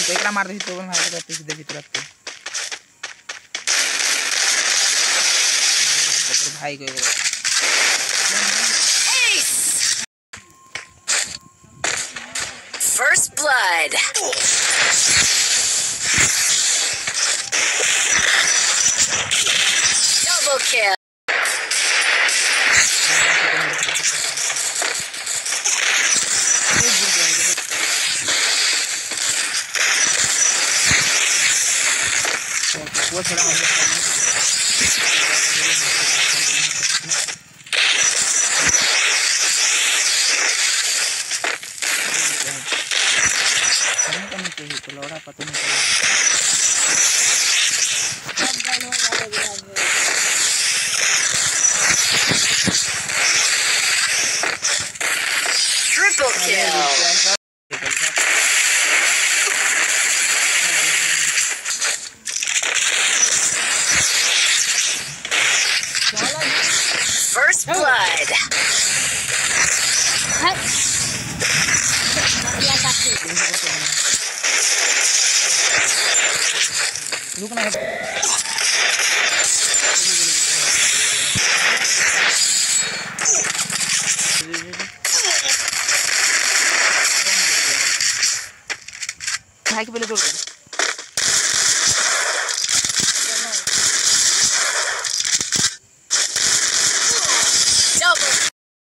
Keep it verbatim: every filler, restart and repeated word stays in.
तो एकला मार दे तो भाई करते सीधे भीतर आते तो भाई को First blood. Double kill. वो थोड़ा लौड़ा पता नहीं चला Triple kill. First blood. रुकना है भाई के पहले तोड़ दे